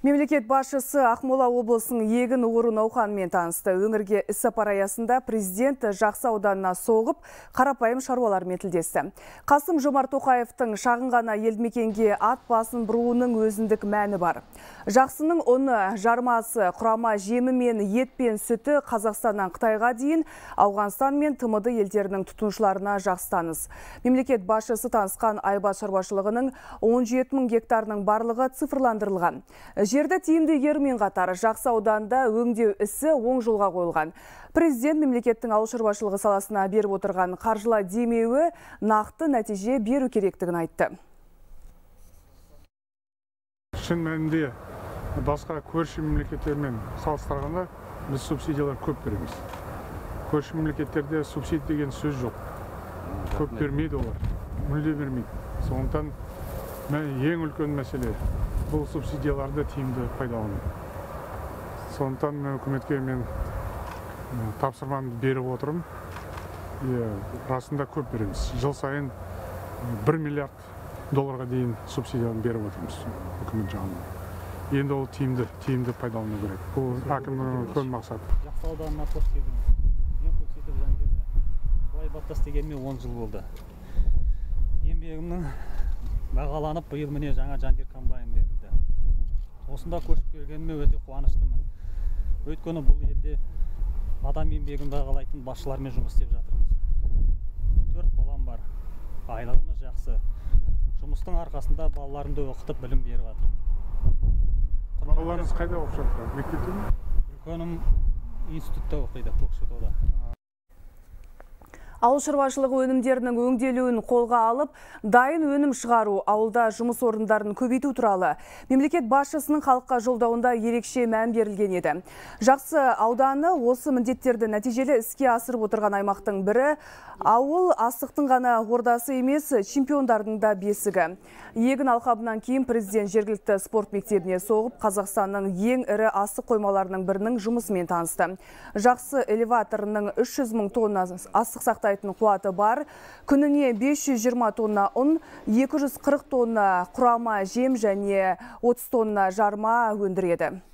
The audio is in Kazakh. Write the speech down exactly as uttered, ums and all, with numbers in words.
Мемлекет басшысы Ақмола облысының егін ору науқанымен танысты. Өңірге іс-сапар аясында президент Жақсы ауданына соғып, қарапайым шаруалармен тілдесті. Қасым-Жомарт Тоқаевтың шағын ғана елді мекенге ат басын бұруының өзіндік мәні бар. Жақсының ұны, жармасы, құрама жемі мен ет пен сүті Қазақстаннан Қытайға дейін Ауғанстан мен Т М Д елдерінің тұтынушыларына жақсы. Мемлекет басшысы танысқан айбат шаруашылығының он жеті мың гектарының барлығы цифрландырылған. Жерді тиімді игерумен қатар Жақсы ауданында өңдеу ісі оң жолға қойылған. Президент мемлекеттің ауыл шаруашылығы саласына беріп отырған қаржылай демеуі нақты нәтиже беру керектігін айтты. Шын мәнінде басқа көрші мемлекеттермен салыстырғанда біз субсидиялар көп береміз. Көрші мемлекеттерде субсидия деген сөз жоқ. Көп бермейді олар, мүлде бермейді. Сондықтан ең үлкен мәселе бұл субсидияларды тиімді пайдалану. Сондықтан үкіметке мен тапсырмамды беріп отырмын. Расында көп береміз. Жыл сайын бір миллиард долларға дейін субсидияны беріп отырмыз үкімет жағынан. Енді ол тиімді, тиімді пайдалану керек. Бұл әкімнің үлкен мақсаты. Жақсы ауданына қош келдіңіз. Мен көксетіп жанкерді былай баттас дегенме он жыл болды. Еңбегімнің бағаланып, биыл міне жаңа жандер комбайн берілді. Осында көшіп келгеніме өте қуаныштымын. Өйткені бұл елде адам еңбегін бағалайтын басшылармен жұмыс істеп жатырмыз. Төрт балам бар. Айлығымыз жақсы. Жұмыстың арқасында балаларымды оқытып білім беріп жатырмын. Балаларыңыз қайда оқып жатыр? Мектепте ме? Үлкенім институтта оқиды, Көкшетауда. Ауыл шаруашылығы өнімдерінің өңделуін қолға алып, дайын өнім шығару, ауылда жұмыс орындарын көбейту туралы мемлекет басшысының халыққа жолдауында ерекше мән берілген еді. Жақсы ауданы осы міндеттерді нәтижелі іске асырып отырған аймақтың бірі. Ауыл астықтың ғана ордасы емес, чемпиондардың да бесігі. Егін алқабынан кейін президент жергілікті спорт мектебіне соғып, Қазақстанның ең ірі астық қоймаларының бірінің жұмысымен танысты. Жақсы элеваторының үш жүз мың тонна астық сақтайтын қуаты бар. Күніне бес жүз жиырма тонна ұн, екі жүз қырық тонна құрама жем және отыз тонна жарма өндіреді.